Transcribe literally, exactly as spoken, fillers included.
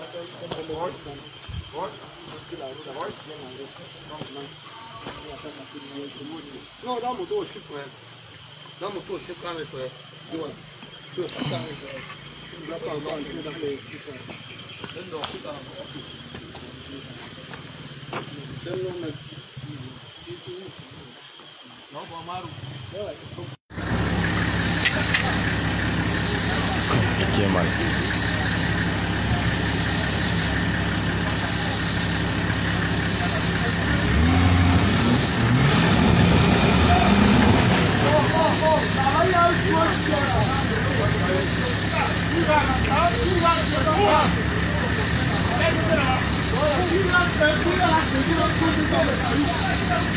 No, dá mudou o Chico, é. Dá mudou o Chico, cara, isso é. Duas. Duas, cara, isso é. Dá pra dar aqui da frente, Chico. Tem dó, fica na mão. Tem nome. Não, o Amaro. Aqui é mais. Thank you.